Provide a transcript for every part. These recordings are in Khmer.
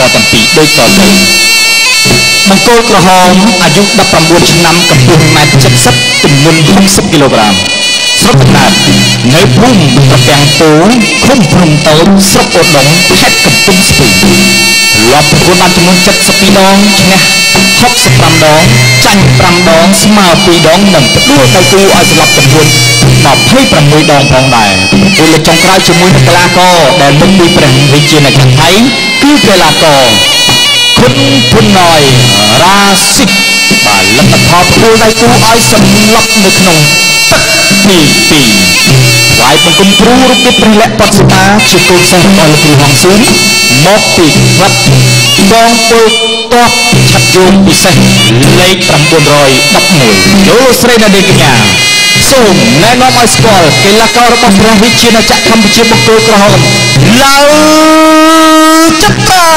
ទាំងពីរដូចតទៅបង្គោលក្រហមអាយុ19ឆ្នាំកម្ពស់1.70 ម៉ែត្រទម្ងន់60 គីឡូក្រាមស្រុកកំណើតនៅភូមិត្រពាំងពូឃុំភ្នំតូចស្រុកអូដុងខេត្តកំពង់ស្ពឺលាប់ប្រកួតបានចំនួន72ដងឈ្នះ65ដងចាញ់5ដងស្មើ2ដងនិងផ្ដួលដៃគូឲ្យស្លាប់ចំនួន26ដងផងដែរប្រកួតលើកចុងក្រោយជាមួយនឹងកីឡាករដែលមកពីព្រះរាជាណាចក្រថៃគឺកីឡាករគុនភុនណយរ៉ាស៊ីកបាទលទ្ធផលផ្ដួលដៃគូឲ្យសម្លាប់នៅក្នុងទឹកទី2វាយបង្គំគ្រូរូបភាពព្រះលក្ខណ៍បតសតាជាកូនសិស្សរបស់លោកគ្រូហងសឿនមកពីវត្តកងពលតបឆាត់យងពិសេសលេខ911លោកស្រីនាងកញ្ញាសូមណែនាំឲ្យស្គាល់កីឡាកររបស់ព្រះរាជាណាចក្រកម្ពុជាបង្គោលក្រហមឡាវចត្រា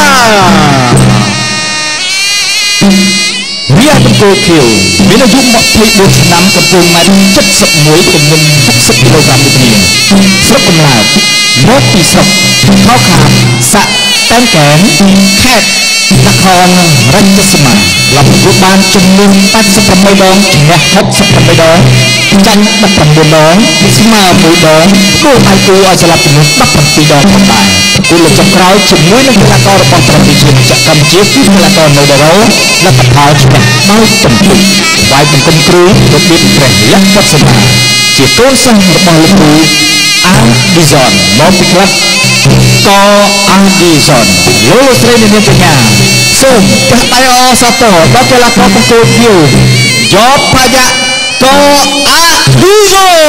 វាបង្គោលខៀវមានអាយុ24ឆ្នាំកំពង់ម៉ែត្រ71ទម្ងន់60គីឡូក្រាមដូចគ្នាស្រុកកំណើតមកពីស្រុកខោខាតសាក់តែនកែនខេត្តនគររាជសមាលំប្រកួតបានចំនួន88ដងឈ្នះ68ដងចាញ់19ដងស្មើ1ដងគូដៃគូឲ្យស្លាប់ចំនួន17ដងផងដែរគូលើកចុងក្រោយជាមួយនឹងកីឡាកររបស់ប្រទេសជាតិកម្ពុជាគឺកីឡាករណូដារ៉ូលទ្ធផលឈ្នះដោយសន្ទុះវាយបង្គំគ្រូរបៀបព្រះលក្ខណ៍វត្តសមាជាកូនសិស្សរបស់លោកគ្រូអាឌីសនមកពីក្លឹបកអាឌីសនលោកស្រីនាងកញ្ញាសូមចាស់ដៃអសាទរដល់កីឡាករបង្គោលខៀវយោបយ៉ាកអាឌីសន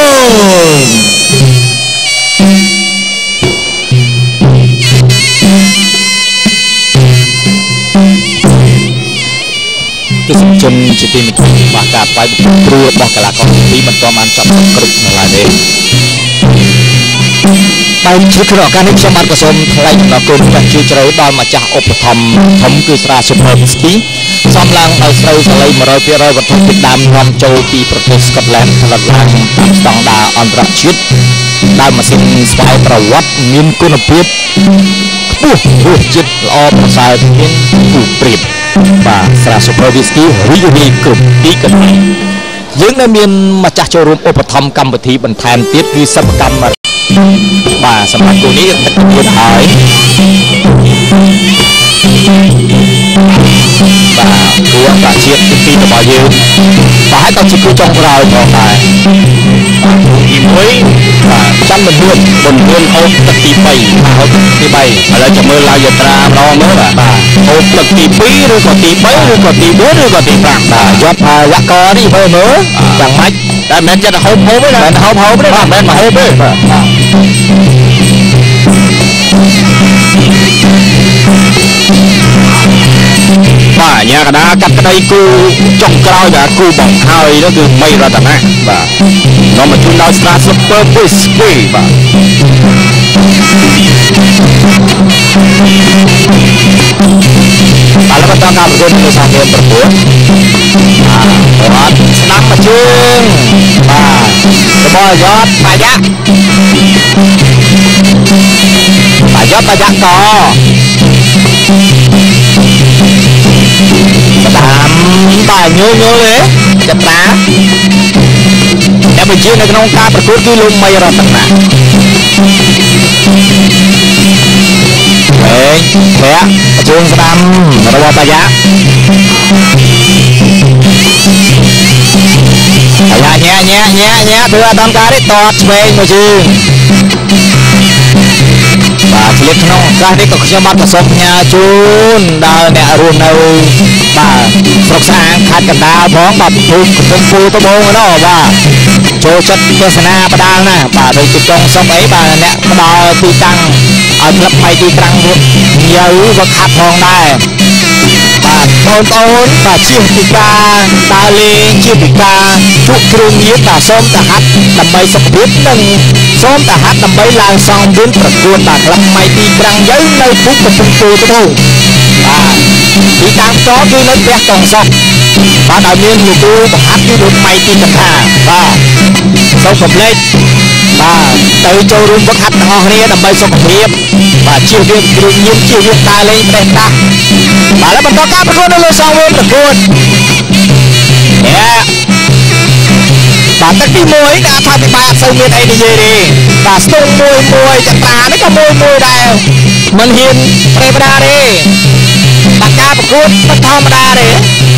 ទស្សនិកជនជាទីមេត្រីបាទការវាយបង្គំគ្រូរបស់កីឡាករទី2មិនទាន់បានចប់គ្រប់នៅឡើយទេបែបជាក្នុងឱកាសនេះខ្ញុំបានក៏សូមថ្លែងអំណរគុណយ៉ាងជ្រាលជ្រៅដល់ម្ចាស់ឧបត្ថម្ភធំគឺស្រា Super Whisky សំឡើងដោយស្រូវសាលី 100% វត្ថុធាតុដើមនាំចូលពីប្រទេសស្កុតឡែនផលិតឡើងតាមស្តង់ដារអន្តរជាតិដោយម៉ាស៊ីនស្វ័យប្រវត្តិមានគុណភាពខ្ពស់រសជាតិល្អប្រសើរមានគូប្រៀបបាទស្រា Super Whisky រីករាយគ្រប់ទីកន្លែងយើងនៅមានម្ចាស់ចូលរួមឧបត្ថម្ភកម្មវិធីបន្ថែមទៀតគឺសិប្បកម្មបាទសម្រាប់គូនេះទឹកទៀតហើយបាទគួរប្រជាតិទីរបស់យើងបាទហើយក៏ជាគូចុងក្រោយផងដែរទី1បាទចាំមិនលឿនអូបទឹកទី3អូបទឹកទី3ឥឡូវចាំមើលឡាវយាត្រាម្ដងមើលបាទអូបទឹកទី2ឬក៏ទី3ឬក៏ទី4ឬក៏ទី5បាទយត់លក្ខកនេះមើលយ៉ាងម៉េចតែមិនមែនចិត្តហូបទេមិនហូបទេបាទមិនមែនមកហូបទេបាទបាទញាកដាកាត់ក្តីគូចុងក្រោយបាទគូបង្ហើយនោះគឺមីរតនាបាទនាំមកជូនដល់ស្រា Super Whisky បាទបាទបន្តការប្រកួតនៅសាធារណប្រកួតបាទស្ដាប់មកជើងបាទរបស់យត់បាយ៉ាក់បាយ៉ាក់កស្ដាមបាទញូទេចត្រាតែបញ្ជានៅក្នុងការប្រកួតគឺលោកមីរតនាធ្លាក់ជើងស្ដាំរបស់បាយ៉ាញ៉ាធ្វើអត់ដល់ការទេតតឆ្វេងមកជើងបាទឆ្លៀតក្នុងឱកាសនេះក៏ខ្ញុំបានប្រសូមផ្ញើជូនដល់អ្នករស់នៅបាទស្រុកស្អាងខេត្តកណ្ដាលផងបាទភូមិកំពង់ពូត្បូងណោះបាទចូលចិត្តទស្សនាបដាលណាបាទដូចជាកងសុកអីបាទអ្នកផ្ដល់ទីតាំងឲ្យក្លឹបថ្មីទីតាំងវឹកញ៉ៅវឹកហាត់ផងដែរបាទបងប្អូនបាទជាពីការដើរលេងជាពីការជក់គ្រឿងញៀនបាទសូមតែហាត់ដើម្បីសុខភាពនិងសូមតែហាត់ដើម្បីឡើងសងវិញប្រកួតបាទក្លឹបថ្មីទីតាំងយើងនៅភូមិកំពង់ពូត្បូងបាទទីតាំងផ្ទាល់គឺនៅផ្ទះកងសុកបាទឲ្យមានលោកគ្រូបង្ហាត់គឺលោកថ្មីទីកណ្ដាលបាទសូមកំលេចទៅចូលរួមវឹកហាត់ទាំងអស់គ្នាដើម្បីសុខភាពបាទជៀសវាងគ្រឿងញៀនជៀសវាងដើរលេងប្រេះតាស់បាទហើយបន្តការប្រកួតនៅលើសងវេនប្រកួតបាទទឹកទី1ដែលថាពិបាកអត់សូវមានអីនិយាយទេបាទស្ទង់មួយចត្រានេះក៏មួយដែរមិនហ៊ានប្រេះបដាទេបាទការប្រកួតមិនធម្មតាទេ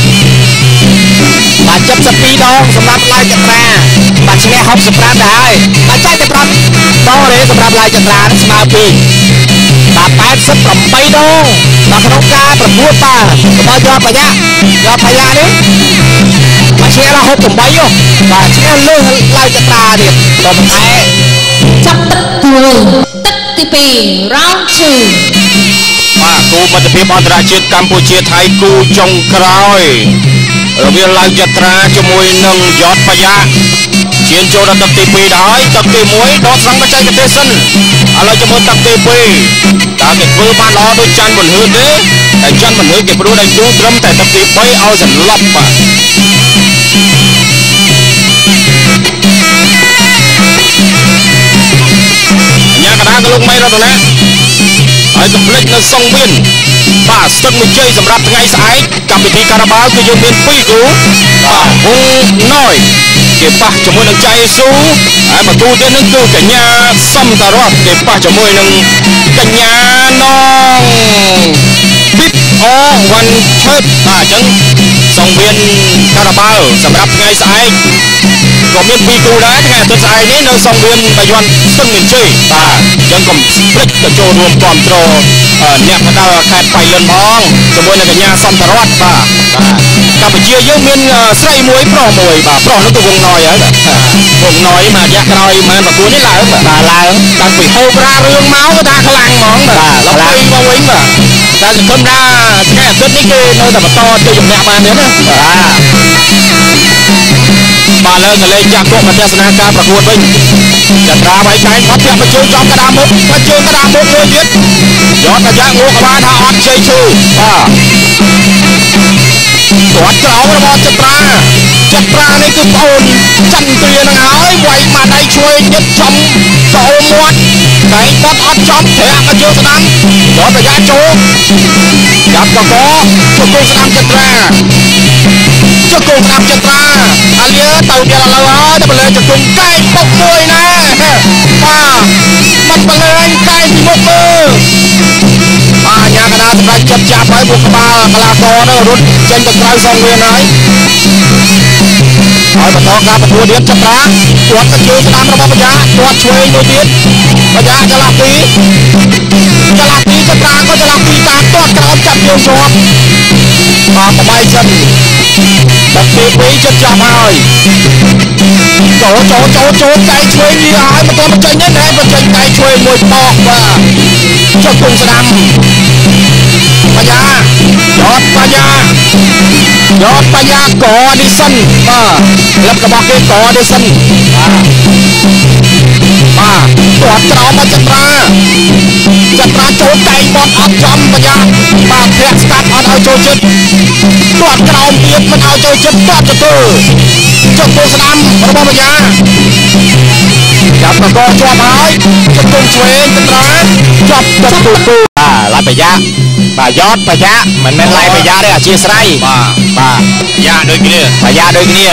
បាទ72ដងសម្រាប់ឡាយចត្រាបាទឈ្នះ65ទៅហើយបាទចែកទៅ5ដងទេសម្រាប់ឡាយចត្រាស្មើ2បាទ88ដងបាទក្នុងការប្រកួតបាទរបស់យត់បញ្ញានេះបាទឈ្នះដល់68បាទឈ្នះលើឡាយចត្រាទៀតក៏ប៉ុន្តែចាប់ទឹកទី2 round 2 បាទគូមិត្តភាពអន្តរជាតិកម្ពុជាថៃគូចុងក្រោយរវាងឡាវចត្រាជាមួយនឹងយត់បយ៉ាឈានចូលដល់ទឹកទី2ដល់ហើយទឹកទី1ដកស្រង់បច្ចេកទេសសិនឥឡូវជាមួយទឹកទី2តើគេធ្វើបានល្អដូចច័ន្ទមិនហឿនទេតែច័ន្ទមិនហឿនគេព្រោះតែយូរត្រឹមតែទឹកទី3ឲ្យសន្លប់បាទអញ្ញាកដាក៏លោកមេរតនាហើយកំភ្លេចនៅសង្វៀនបាទស្ទឹងមួយជ័យសម្រាប់ថ្ងៃស្អែកកម្មវិធីការ៉ាបាល់គឺយើងមាន2គូបាទវងណយគេប៉ះជាមួយនឹងចៃស៊ូហើយមួយគូទៀតនឹងគឺកញ្ញាសំតារតគេប៉ះជាមួយនឹងកញ្ញានងពីតអូវ៉ាន់ឈើបបាទអញ្ចឹងសង្វៀនការ៉ាបាល់សម្រាប់ថ្ងៃស្អែកក៏មាន2គូដែរថ្ងៃអាទិត្យស្អែកនេះនៅសង្វៀនបាយ័នស្ទឹងមានជ័យបាទអញ្ចឹងកុំភ្លេចទៅចូលរួមគ្រប់គ្រងអ្នកផ្ដាល់ខេត្តបៃលិនផងជាមួយនឹងកញ្ញាសំតារតបាទកម្ពុជាយើងមានស្រីមួយប្រុសមួយបាទប្រុសនោះគឺវងណយហើយបាទវងណយមករយៈក្រោយមិនប្រគួតនេះឡើងបាទឡើងតាំងពីហូបរារឿងមកគឺថាខ្លាំងហ្មងបាទឡើងមកវិញបាទតែសង្ឃឹមថាថ្ងៃអាទិត្យនេះគេនៅតែបន្តជ័យជំនះបានទៀតណាបាទលើកលេងចាក់ពួកមកទស្សនាការប្រកួតវិញចត្រាវាយចែងគាត់ធាក់បញ្ជូនចំកដាមុខបញ្ជូនកដាមុខមួយទៀតយត់បញ្ញាងូក្បាលថាអត់ជ័យឈូបាទគាត់ក្រោមរបស់ចត្រានេះគឺប្អូនចន្ទ្រានឹងហើយវាយមកដៃឆ្វេងញឹកចំកោមាត់តែបត់អត់ចំធ្លាក់មកជើងស្ដាំយត់បញ្ញាចូលចាប់កកជង្គង់ស្ដាំចត្រាជង្គង់ស្ដាំចត្រាអាលៀទៅទៀតឥឡូវហើយទៅលើជង្គង់កែងពុកមួយណែបាទមិនបលែងកែងពីមុខមើលបាទញាកដាសម្រាប់ចិត្តចាប់ហើយមុខក្បាលកលាករនោះរត់ចេញទៅក្រៅសងវៀនហើយបន្តការប្រកួតទៀតចត្រាគាត់ទៅជើងស្ដាំរបស់បញ្ញាគាត់ឆ្វេងមួយទៀតបញ្ញាចលាពីចត្រាក៏ចលាពីតាមទាត់ក្រោមចាប់យកជាប់បាទបបាយសិនទឹកទី2ចិត្តចាប់ហើយចូលកែងឆ្វេងនេះហើយមិនទាន់បញ្ចេញទេតែបញ្ចេញកែងឆ្វេងមួយបោកបាទចុះគុំស្ដាំបញ្ញាយត់បញ្ញាកអឌីសិនបាទក្លឹបរបស់គេកអឌីសិនបាទទាត់ក្រោមមកចត្រាចូលកែងបត់អត់ចំបញ្ញាបាទធាក់ស្កាត់អត់ឲ្យចូលចិត្តទាត់ក្រោមទៀតមិនឲ្យចូលចិត្តទាត់ទទួលចុះគុំស្ដាំរបស់បញ្ញាចាប់កកជាប់ហើយចុះគុំឆ្វេងចត្រាជាប់ទឹកទូឡាយបញ្ញាបាទយត់បញ្ញាមិនមែនឡាយបញ្ញាទេអធិស្ឋានបាទយ៉ាដូចគ្នាបញ្ញាដូចគ្នា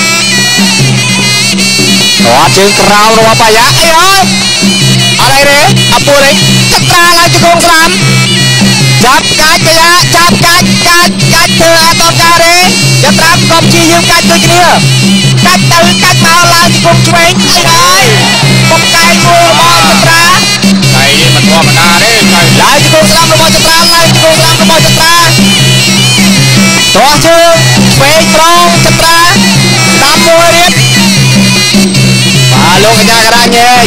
គាត់ជើងក្រោមរបស់បញ្ញាអីអើយអត់អីទេអពុលអីចត្រាឡើងជង្គង់ស្ដាំចាប់កាច់បញ្ញាចាប់កាច់ធ្វើអត់ដល់ការទេចត្រាក៏ព្យាយាមកាច់ដូចគ្នាកាច់ទៅកាច់មកឡើងជង្គង់ឆ្វេងអីហើយពុកកែងមួយរបស់ចត្រាកែងនេះមិនធម្មតាទេកែងឡើងជង្គង់ស្ដាំរបស់ចត្រាទាស់ជើងឆ្វេងត្រង់ចត្រាស្ដាំមួយទៀតបាទលោកកញ្ញាកដាញេ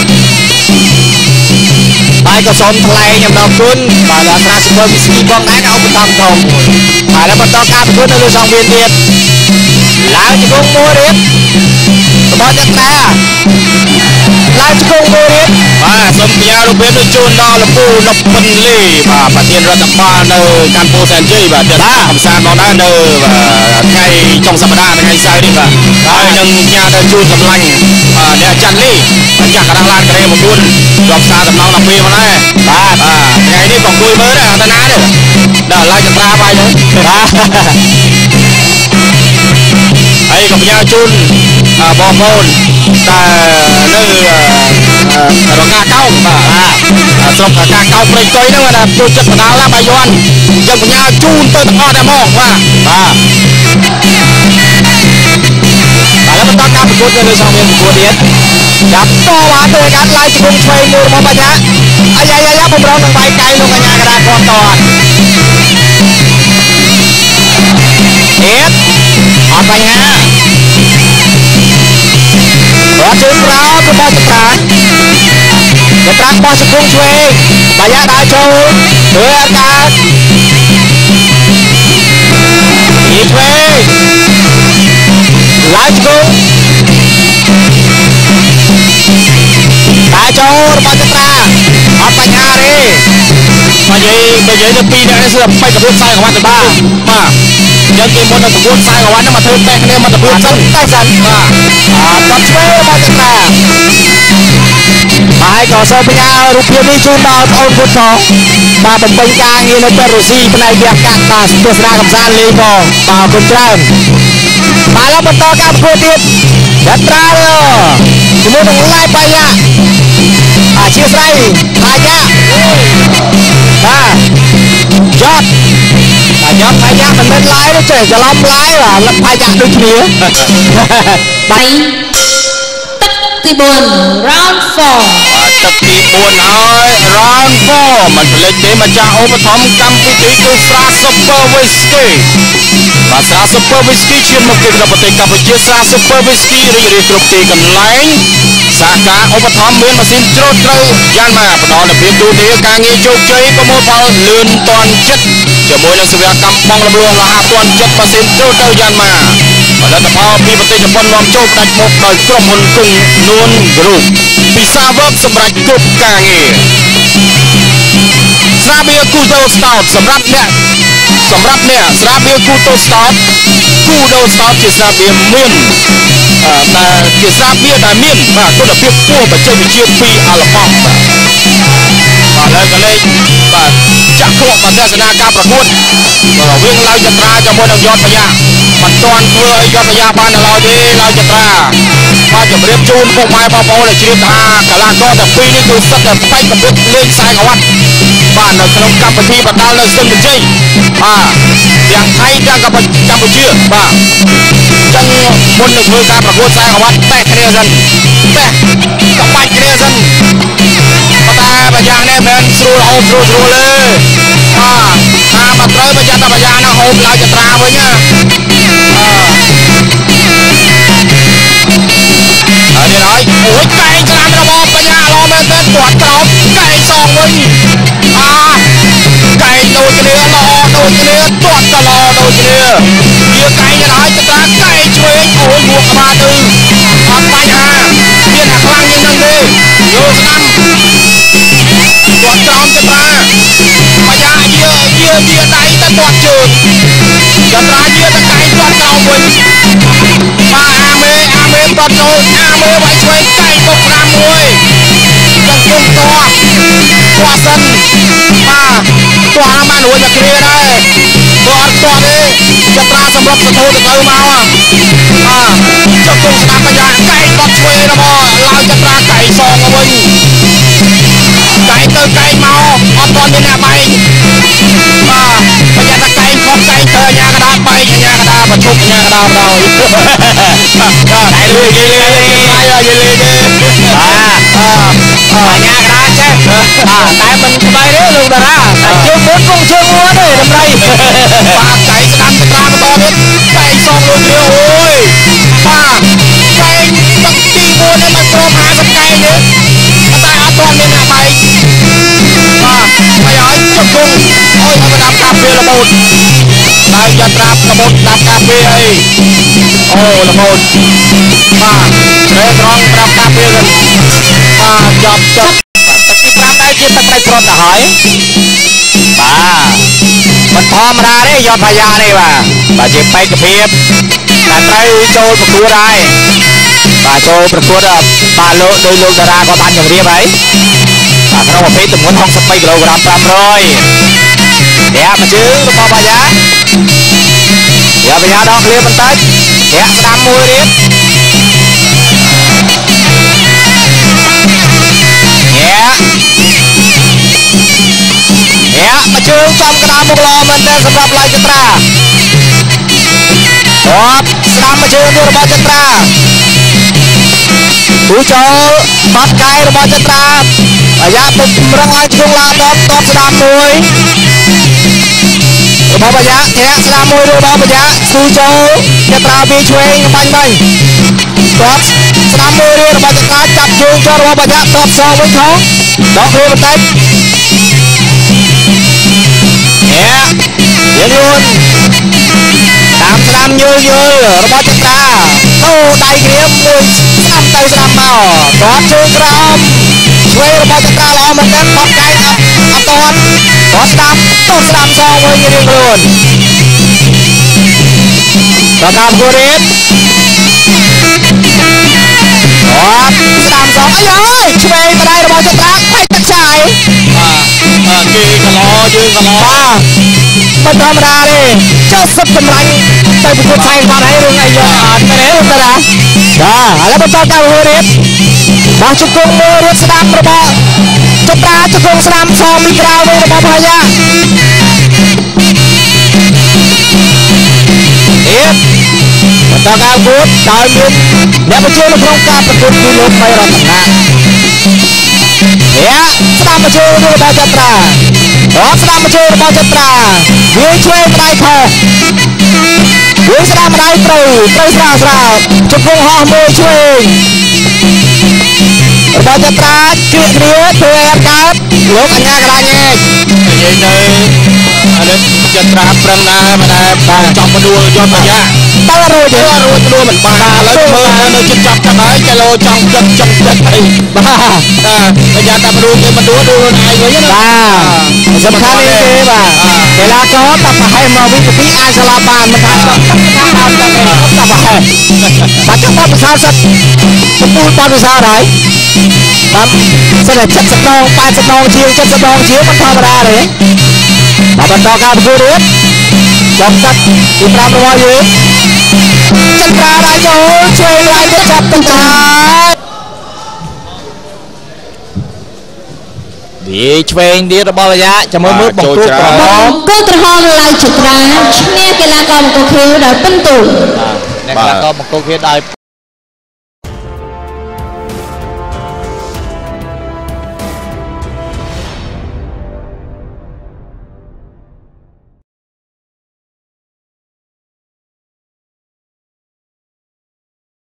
បាទក៏សូមថ្លែងអំណរគុណបាទដល់ស្រាសុភវិស្គីបងឯងឧបត្ថម្ភធំបាទហើយបន្តការប្រកួតនៅលើសង្វៀនទៀតឡើងជង្គង់មួយទៀតរបស់អ្នកតាឡើងជង្គង់មួយទៀតបាទសូមផ្ញើរូបភាពទៅជូនដល់លោកពូលុបពិនលីបាទប្រធានរដ្ឋបាលនៅកម្ពុជាសែនជ័យបាទទៀតកំសាន្តមកដែរនៅថ្ងៃចុងសប្តាហ៍ថ្ងៃសៅរ៍នេះបាទហើយនឹងផ្ញើទៅជូនកម្លាំងអ្នកចាន់លីចាក់កណ្ដាលឡានកេរ9ជាប់សារតំណង12មកដែរបាទថ្ងៃនេះក៏គួយមើលដែរតាណានេះដល់ឡាយចត្រាបាយហ្នឹងបាទហើយក៏ផ្ញើជូនបងប្អូនតែនៅរងាកោងបាទស្រុកកាកោងព្រៃកុយហ្នឹងណាចូលចិត្តបដាល់ណាបាយ័នយើងផ្ញើជូនទៅទាំងអស់តែមកបាទឥឡូវបន្តការប្រកួតនៅលើសង្វៀនប្រកួតទៀតចាប់តបានទៅកាត់ឡើងជង្គង់ឆ្វេងមួយរបស់បញ្ញាអាយ៉ាបំរុងនឹងវាយកៃលោកកញ្ញាកដាគាត់តអត់ទៀតអត់បញ្ហារត់ជើងក្រោមរបស់ចត្រាបោះជង្គង់ឆ្វេងបញ្ញាដើរចូលធ្វើអត់កើតពីឆ្វេងឡើងជង្គង់ដើរចូលរបស់ចត្រាអត់បញ្ហាទេបើនិយាយទៅពីរនាក់នេះគឺបែកកពួតខ្សែក្រវ៉ាត់ទៅបាទយើងគេមុននឹងកពួតខ្សែក្រវ៉ាត់ហ្នឹងមកធ្វើតេស្តគ្នាមកទៅសិនបាទគាត់ឆ្វេងរបស់ចត្រាហើយក៏សូមផ្ញើរូបភាពនេះជូនដល់បងប្អូនផងបាទបំពេញការងារនៅពេទ្យរុស្ស៊ីផ្នែកវិទ្យាកាត់បាទទស្សនាកំសាន្តលេងផងបាទអរគុណច្រើនបាទឥឡូវបន្តការប្រកួតទៀតចត្រាជាមួយនឹងឡាយបាយៈអធិស្ឋានបាយៈបាទយត់បាយៈមិនមែនឡាយទេចេះច្រឡំឡាយបាទបាយៈដូចគ្នាបាយទឹកទី4 round 4 ទឹកទី4ហើយ round 4មិនភ្លេចទេម្ចាស់ឧបត្ថម្ភកម្មវិធីគឺស្រា Super Whisky បាទស្រា Super Whisky ឈានមកពីប្រទេសកម្ពុជាស្រា Super Whisky រីករាយគ្រប់ទីកន្លែងសហការឧបត្ថម្ភមានម៉ាស៊ីនច្រូតត្រូវយ៉ាងណាផ្ដល់នូវភាពទូលាយការងារជោគជ័យប្រមូលផលលឿនទាន់ចិត្តជាមួយនឹងសេវាកម្មបងលំលោះលះទាន់ចិត្តម៉ាស៊ីនច្រូតទៅយ៉ាងណាផលិតផលពីប្រទេសជប៉ុននាំចូលផ្ដាច់មុខដោយក្រុមហ៊ុនគង់នួនគ្រូពិសាវឹកសម្រាប់គ្រប់ការងារស្រាបៀរគូដូស្តោតសម្រាប់អ្នកស្រាបៀរគូដូស្តោតជាស្រាបៀរមានដែលជាស្រាបៀរដែលមានបាទគុណភាពខ្ពស់បច្ចេកវិទ្យាពីអាល្លឺម៉ង់បាទហើយក៏លេខបាទចាក់គ្រាប់មកទស្សនាការប្រកួតរវាងឡាវចត្រាជាមួយនឹងយត់បញ្ញាមិនទាន់ធ្វើឲ្យយត់បញ្ញាបានឡើយទេឡាវចត្រាបាទជម្រាបជូនពុកម៉ែបងប្អូនដែលជ្រាបថាកីឡាករទាំងពីរនេះគឺសិតតែបែកកម្រិតលេងខ្សែក្រវ៉ាត់បាទនៅក្នុងកម្មវិធីបដាល់នៅស្ទឹងត្រជ័យបាទទាំងថៃទាំងកម្ពុជាបាទចឹងមុននឹងធ្វើការប្រកួតខ្សែក្រវ៉ាត់តេះគ្នាសិនតេះក្បាច់គ្នាសិនប៉ុន្តែបញ្ញានេះមិនស្រួលហូបស្រួលទេបាទតាមមកត្រូវបញ្ញាតែបញ្ញាណាហូបឡើយចត្រាវិញណាហើយនេះហើយអូយកែងស្លាប់របស់បញ្ញាល្អមែនទែនគាត់ក្រោមកែងសងវិញកែងដូចគ្នាល្អដូចគ្នាទាត់ក៏ល្អដូចគ្នាវាកែងទៅហើយចត្រាកែងឆ្វេងអូយមួកក្បាលទៅអត់បញ្ហាមានអាខ្លាំងជាងនឹងទេយកស្ដាំគាត់ក្រោមចត្រាបញ្ញាយាដៃទៅទាត់ជើងចត្រាយាទៅកែងទាត់ក្រោមវិញបាទអាមេបាត់ចូលអាមេវាយឆ្វេងកែងបុក5 1ចង្គង់ទាត់សិនបាទទាត់បានរួចតែគ្រាដែរបើអត់ទាត់ទេចត្រាសម្រាប់សធូទៅមកបាទចង្គង់ស្ដាប់បញ្ញាកែងបាត់ឆ្វេងរបស់ឡើយចត្រាកែងសងមកវិញកែងទៅកែងមកអត់ទាន់មានអ្នកបែកបាទបញ្ញាតែកែងខុសកែងទៅអាញាកដាបែកអាញាកដាប្រជុំអាញាកដាបណ្ដោយបាទតែលឿននិយាយលេងទេបាទអាញាកដាចេះតែមិនក្បែរទេលោកតារាតែជើងមុនគង់ជើងមុនទេតម្រៃបាទកែងស្ដាំចត្រាបន្តទៀតកែងសងលុយគ្រាអូយបាទកែងទឹកទី4នេះមិនព្រម50កែងទេតែអត់ទាន់មានអ្នកបែកបាទហើយជង្គង់អូយមកដាប់កាប់វារបូត Lao Chetraกระโดดดับกาเฟ่โอ้ละโมดมาเร่งร้องปรับกาเฟ่กันมาจับตะกี้ปรับได้จิตตะไคร้กรดหายมันธรรมดาเลยยอดพญาเลยว่ะบาดเจ็บไปกระเพียบแต่ไตรโจประตูได้บาโจประตูได้บาโลโดยโลดาราก็บันอย่างเรียบไหมบาเราประเภทถึงวัน60 กิโลกรัมเดี๋ยวมาชื่อลูกบอลพญาเดี๋ยวพญาดอกเรียบมันตัดเดี๋ยวตามมวยเรียบมาเชิงจอมกระดานมุกล้อมันเดินสำหรับลายจัตราครับสนามมาเชิงด้วยระบอบจัตราผู้โจปัดไกลระบอบจัตราระยะตุ่มรังลายช่วงลาดอนตอนสนามมวยระบอบระยะแทะสนามมวยระบอบระยะผู้โจจัตราบีช่วยบังครับสนามมวยระบอบจัตราจับจูงจอระบอบระยะตบซองไว้ท้องดอกเรียบมันเดี๋ยวยืนตามสนามยืนระบอบจัตราโต้ได้เรียบมวยสนามไตสนามเมากอดจูงกระอมช่วยระบอบจัตราล้อมันเดินปัดไกลอับตอนกอดสนามต้นสนามซองมวยยืนเรือนประกาศกูเรียบกอดสนามซองช่วยมาได้ระบอบจัตราไม่ตัดใจยืนกระล้อมันธรรมดาเลยเจ้าสับกำลังไปประกวดไทยมาให้เรื่องไอ้ยอดไปเลยนะแล้วมันต่อการหัวเรียบมาจุกงมือเรียบสนามระบอบจัตราจุกงสนามซอมมีกราวระบอบพญามันต่อการพูดดาวมินเนี่ยมาช่วยในโครงการประกวดกิโลไปรัตนาสนามมาช่วยระบอบจัตราสนามมาช่วยระบอบจัตราวิ่งช่วยไม่ได้พอวิ่งสนามไม่ได้ตรูสาวจุกงห่อมือช่วยระบอบจัตราเกลียดเรือตัวแอบการลูกอันยากระไรเงี้ยเลยอันนี้จัตราปรังนามาได้จับมาดูยอดพญาตั้งรู้ดูเหมือนปลาแล้วมือมันจะจับจะไหนจะโลจังไอ้บ้าพญาตามาดูมันดูนายเลยนะสำคัญนี่คือว่าเวลาเขาตัดมาให้มาวิ่งที่อาสลาบานมันทำตัดมาให้ปัจจุบันประชาชนจะพูดตอนประชาไรครับเสด็จจัดสนองปลายสนองเชียวจัดสนองเชียวมันธรรมดาเลยมาบรรดาการพูดเรื่องจอมจัดที่ปราบระวายอยู่จันทราได้โยช่วยไล่ก็จับตั้งแต่ดีช่วยดีระบอบระยะจะมือบอกตัวก่อนก็ตระหองไล่จุดร้านเนี่ยกีฬากรมก็คือได้เป็นตุ่มเนี่ยกีฬากรมก็คือได้